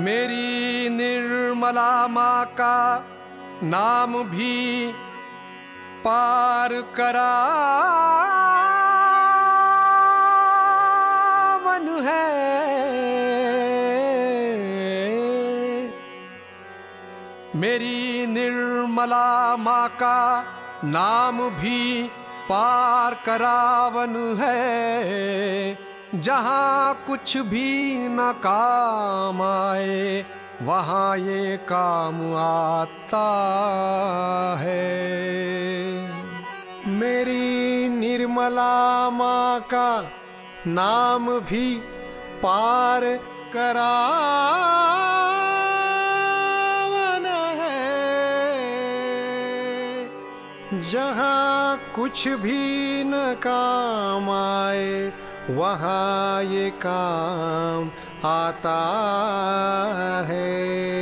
मेरी निर्मला माँ का नाम भी पार करावन है। मेरी निर्मला माँ का नाम भी पार करावन है। जहाँ कुछ भी न काम आए वहाँ ये काम आता है। मेरी निर्मला माँ का नाम भी पार करावन है। जहाँ कुछ भी न काम आए वहाँ ये काम आता है।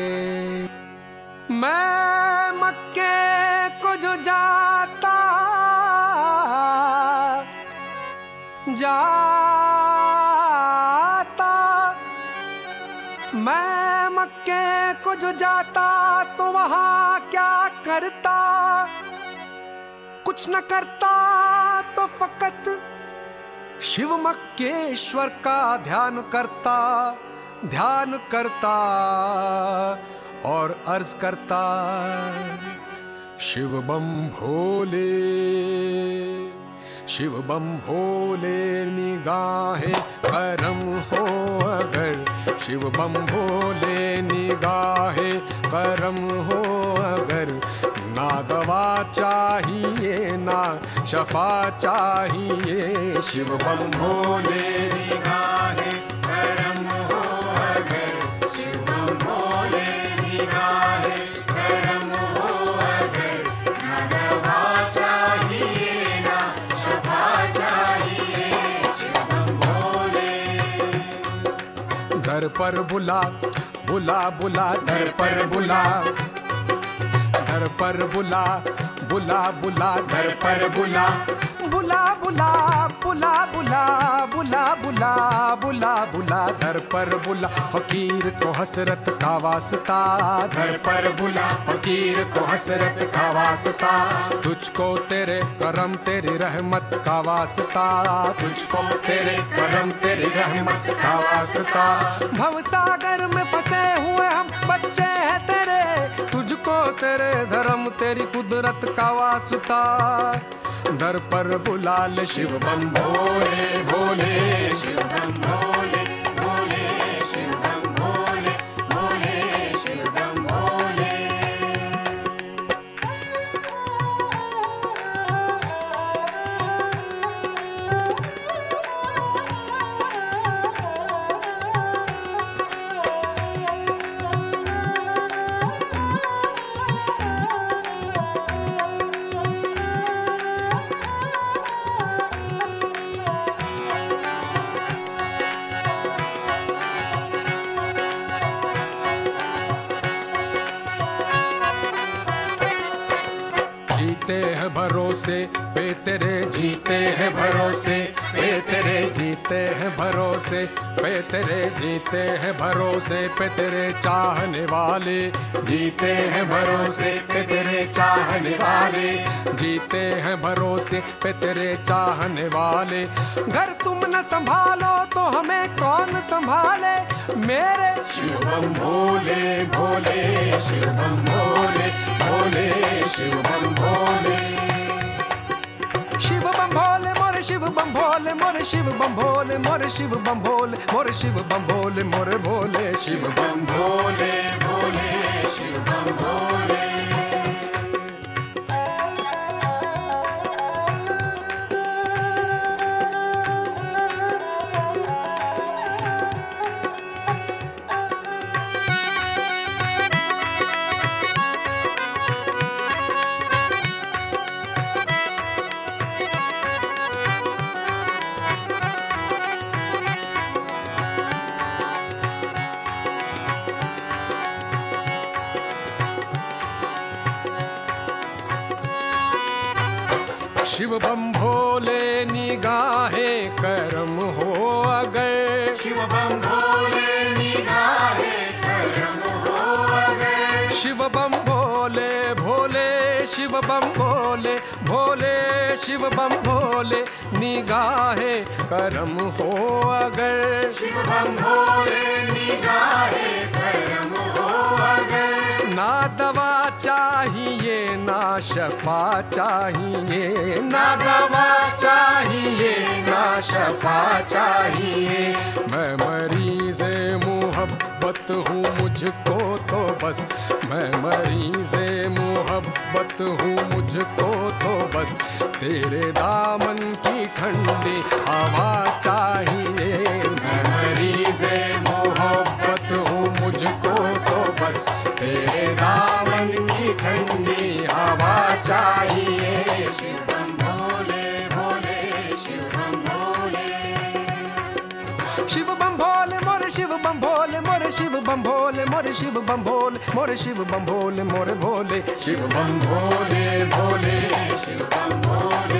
मैं मक्के को जो जाता मैं मक्के को जो जाता तो वहाँ क्या करता? कुछ न करता तो फकत शिव मक्केश्वर का ध्यान करता और अर्ज करता, शिव बम भोले निगाहें करम हो अगर, शिव बम भोले निगाहें करम हो अगर, ना दवा चाहिए ना शफा चाहिए। शिव बम भोले निगाहें करम हो अगर, शिव बम भोले निगाहें करम हो अगर, ना दवा चाहिए ना शफा चाहिए। शिव बम भोले। दर पर बुला बुला बुला, दर पर बुला, दर पर बुला बुला बुला, दर पर बुला बुला बुला बुला बुला बुला बुला बुला बुला, दर पर बुला फकीर को हसरत का वास्ता, दर पर बुला फकीर को हसरत का वास्ता। तुझको तेरे करम तेरी रहमत का वास्ता, तुझको तेरे करम तेरी रहमत का वास्ता। भवसागर में फंसे हुए हम बच्चे हैं तेरे, तुझको तेरे धर्म तेरी कुदरत का वास्ता। दर पर बुला ले शिव बम भोले भोले, शिव बम भोले भोले, शिव बम भोले भोले, शिव बम भोले। जीते हैं भरोसे पे तेरे, जीते हैं भरोसे पे तेरे, जीते हैं भरोसे पे तेरे, जीते हैं भरोसे पे तेरे चाहने वाले, जीते हैं भरोसे पे तेरे चाहने वाले, जीते हैं भरोसे पे तेरे चाहने वाले। घर तुम न संभालो तो हमें कौन संभाले मेरे शिव बम भोले भोले, शिव बम भोले भोले, शिव बम भोले। शिव बम भोले मोरे शिव बम भोले, मोरे शिव बम भोले, मोरे शिव बम भोले, मोरे शिव बम भोले, मोरे भोले। शिव बम भोले भोले, शिव बम भोले। शिव बम भोले निगाहें करम हो अगर, शिव बम भोले निगाहें करम शिव बम भोले भोले, शिव बम भोले भोले, शिव बम भोले, निगाहे करम हो अगर, शिव बम भोले निगाहे करम हो अगर, ना दवा चाहिए ना शफा चाहिए, ना दवा चाहिए ना शफा चाहिए, मैं मरीज़ मोहब्बत हूँ मुझको तो बस, मैं मरीज़ मोहब्बत हूँ मुझको तो बस, तेरे दामन की ठंडी हवा चाहिए, मैं मरीज़ मोहब्बत हूँ मुझको तो बस, तेरे दामन की ठंडी हवा चाहिए। शिव बम भोले भोले, शिव बम भोले, शिव बम भोले मोरे शिव बम भोले मोरे शिव बम भोले मोरे शिव बम भोले मोरे शिव बम भोले मोरे भोले, शिव बम भोले भोले, शिव बम भोले।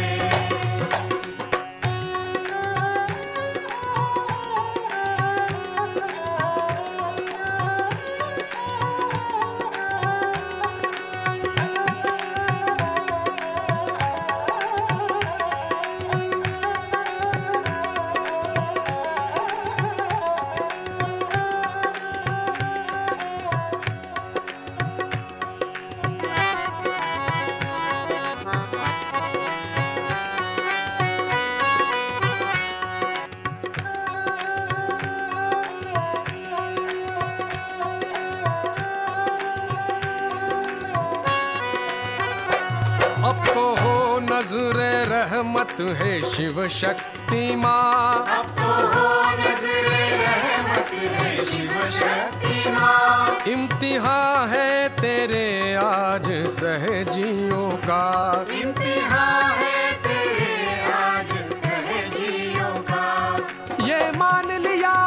अब तो हो नज़्रे रहमत है शिव शक्ति माँ, अब तो हो नज़्रे रहमत है शिव शक्ति माँ, इम्तिहान है तेरे आज सहजियों का, इम्तिहान है तेरे आज सहजियों का, ये मान लिया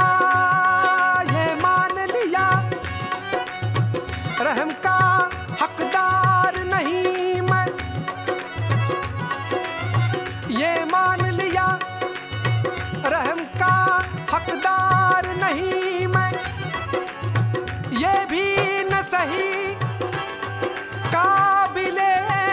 रहम का हकदार नहीं मैं, ये मान लिया रहम का हकदार नहीं मैं, ये भी न सही काबिले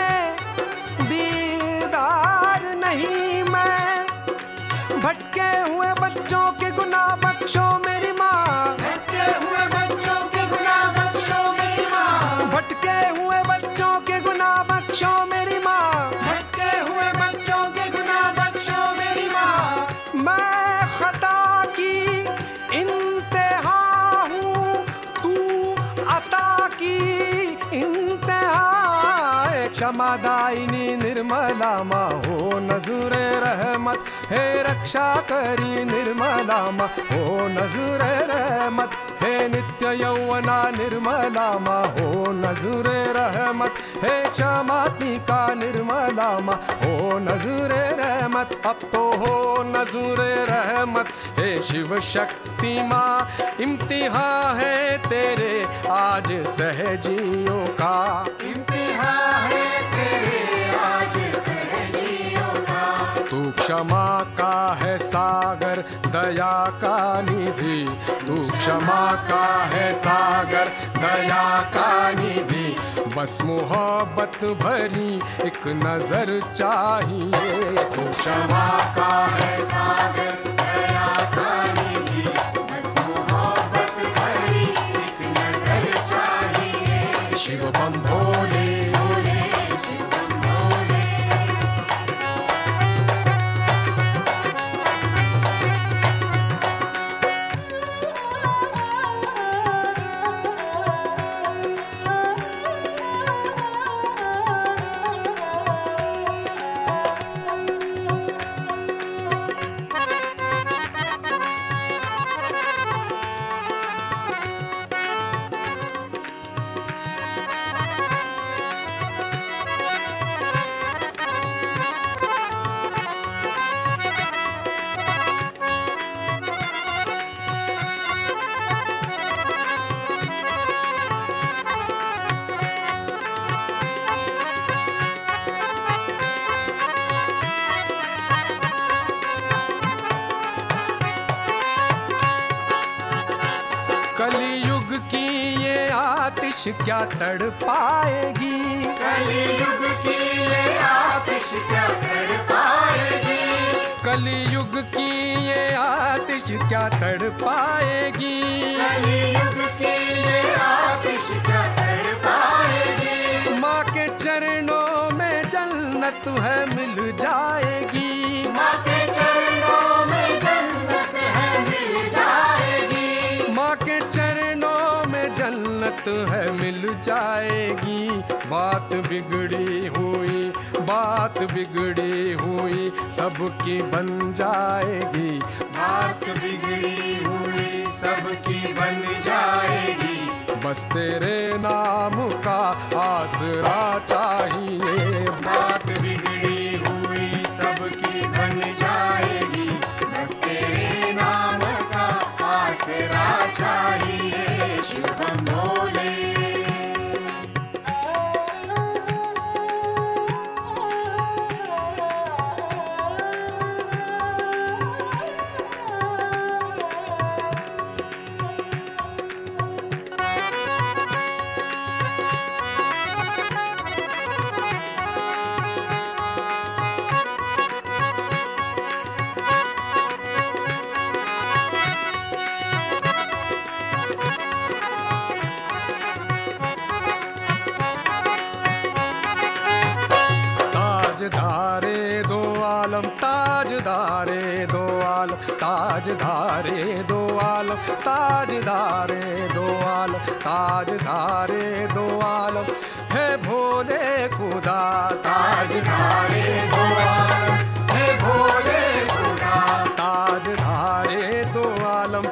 दीदार नहीं मैं, भटके हुए बच्चों के गुनाह बख्शो मेरी माँ, भटके हुए बच्चों के गुनाह बख्शो मेरी माँ, भटके हुए बच्चों के गुनाह बख्शो मेरी माँ, भटके हुए बच्चों के गुनाह बख्शो मेरी माँ, मैं खता की इंतहा हूँ तू अता की इंतहा, क्षमा दायिनी निर्मला माँ हो नज़्रे रहमत है रक्षा करी निर्मला माँ हो नज़्रे रहमत है नित्य यौवना निर्मला माँ हो नज़्रे रहमत है क्षमात्मिका निर्मला माँ हो नज़्रे रहमत, अब तो हो नज़्रे रहमत है शिव शक्ति माँ, इम्तिहान है तेरे आज सहजियों का, इम्तिहान है तेरे आज सहजियों का, तू क्षमा का है सागर दया का निधि, तू क्षमा का है सागर दया का निधि, बस मोहब्बत भरी एक नजर चाहिए, तू क्षमा का है सागर दया का निधि, बस मोहब्बत भरी एक नजर चाहिए, शिव बम भोले भोले, शिव बम भोले। क्या तड़ पाएगी, कलियुग की ये आतिश क्या तड़ पाएगी, कलियुग की ये आतिश क्या तड़ पाएगी, कलियुग की ये आतिश क्या तड़ पाएगी। माँ के चरणों में जन्नत है मिल जाएगी, माँ के चरणों में जन्नत है मिल जाएगी, माँ के चरणों में जन्नत है मिल जाएगी। बात बिगड़ी हुई, बात बिगड़ी हुई सबकी बन जाएगी, बात बिगड़ी हुई सबकी बन जाएगी। बस तेरे नाम का आसरा चाहिए, बात बिगड़ी हुई सबकी बन जाएगी, बस तेरे नाम का आसरा चाहिए। शिवम भोले ताजदारे दो आलम, ताजदारे दो आलम, ताजदारे दो आलम, ताजदारे दो आलम, ताजदारे दो आलम, हे भोले खुदा ताजदारे दो आलम, हे भोले खुदा ताजदारे दो आलम,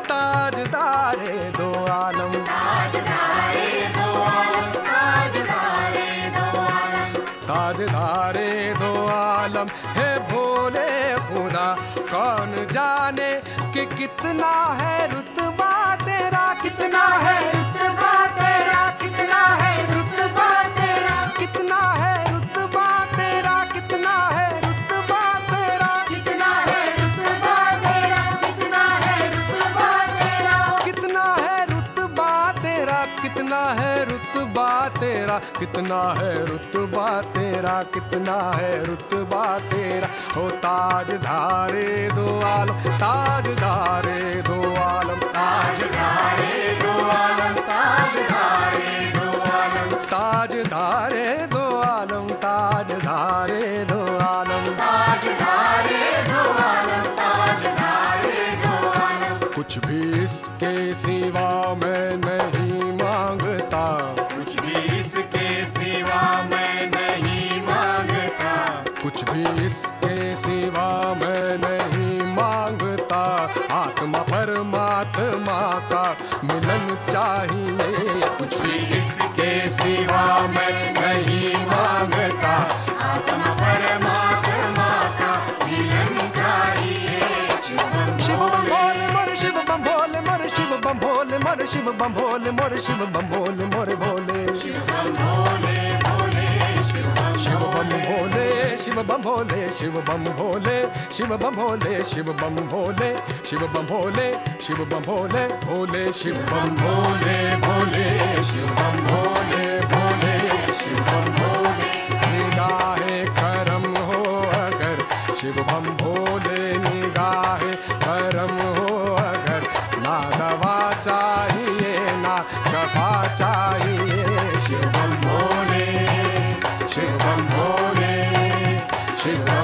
ताजदारे दो आलम, ताजदारे दो आलम, ताजदारे दो आलम, ताजदारे दो आलम, हे भोले खुदा। कौन जाने कि कितना है रुतबा तेरा, कितना है रुतबा तेरा, कितना है रुतबा तेरा, कितना है रुतबा तेरा, कितना है रुतबा तेरा, कितना है रुतबा तेरा, कितना है रुतबा तेरा, कितना है रुतबा तेरा, कितना है रुतबा तेरा, कितना है रुतबा तेरा, कितना है रुतबा तेरा। हो ताजदारे दो आलम, ताजदारे दो आलम, ताजदारे दो आलम, ताजदारे दो आलम, ताजदारे दो आलम, ताजदारे दो आलम, ताजदारे दो आलम, ताजदारे दो आलम। कुछ भी इसके सिवा मैं नहीं मांगता, कुछ भी इसके सिवा मैं नहीं मांगता, कुछ भी इसके सिवा मैं नहीं मांगता। आत्मा परमात्मा का मिलन चाहिए, कुछ भी इसके सिवा मैं नहीं मांगता। आत्मा परमात्मा का मिलन चाहिए। शिव बम भोले मोरे, शिव बम भोले मोरे, शिव बम भोले मोरे, शिव बम भोले मोरे, शिव बम भोले मोरे भोले, शिवम भोले भोले, शिवम शिव बम भोले, शिव बम भोले, शिव बम भोले, शिव बम भोले, शिव बम भोले, शिव बम भोले, शिव बम भोले भोले, शिव बम भोले भोले, शिव बम भोले भोले, शिव बम भोले। निगाहे करम हो अगर, शिव बम भोले निगाहे करम हो अगर, ना दवा चाहिए ना शफा चाहिए। शिव बम भोले, शिव बम भोले, शिव बम